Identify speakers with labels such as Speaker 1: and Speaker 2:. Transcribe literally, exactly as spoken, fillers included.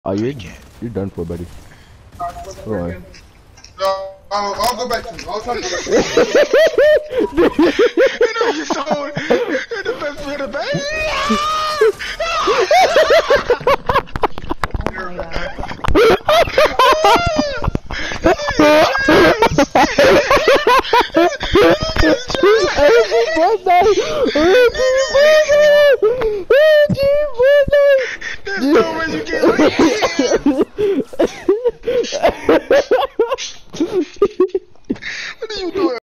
Speaker 1: Oh, you you're done for, buddy. Alright.
Speaker 2: No, I'll, I'll go back to you. I'll try to go back to you. You know you sold. You're the best for the best. There's no way you can.